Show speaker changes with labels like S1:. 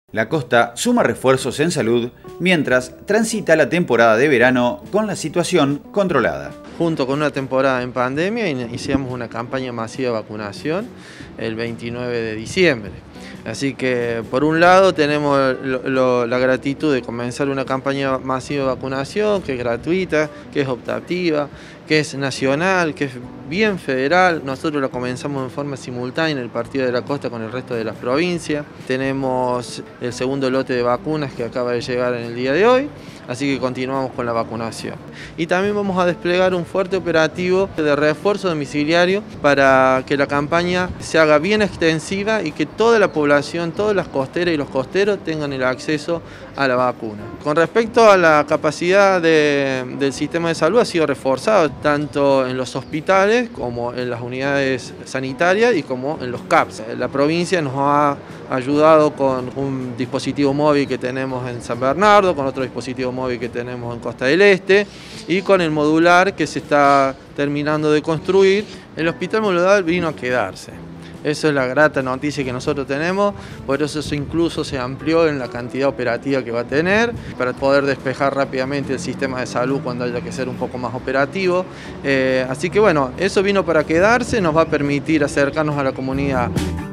S1: La costa suma refuerzos en salud mientras transita la temporada de verano con la situación controlada.
S2: Junto con una temporada en pandemia, iniciamos una campaña masiva de vacunación el 29 de diciembre. Así que, por un lado, tenemos la gratitud de comenzar una campaña masiva de vacunación, que es gratuita, que es optativa, que es nacional, que es bien federal. Nosotros la comenzamos en forma simultánea en el Partido de la Costa con el resto de las provincias. Tenemos el segundo lote de vacunas que acaba de llegar en el día de hoy, así que continuamos con la vacunación. Y también vamos a desplegar un fuerte operativo de refuerzo domiciliario para que la campaña se haga bien extensiva y que toda la población, todas las costeras y los costeros tengan el acceso a la vacuna. Con respecto a la capacidad del sistema de salud, ha sido reforzado tanto en los hospitales como en las unidades sanitarias y como en los CAPS. La provincia nos ha ayudado con un dispositivo móvil que tenemos en San Bernardo, con otro dispositivo móvil que tenemos en Costa del Este y con el modular que se está terminando de construir. El hospital modular vino a quedarse. Esa es la grata noticia que nosotros tenemos, por eso incluso se amplió en la cantidad operativa que va a tener, para poder despejar rápidamente el sistema de salud cuando haya que ser un poco más operativo. Así que bueno, eso vino para quedarse, nos va a permitir acercarnos a la comunidad.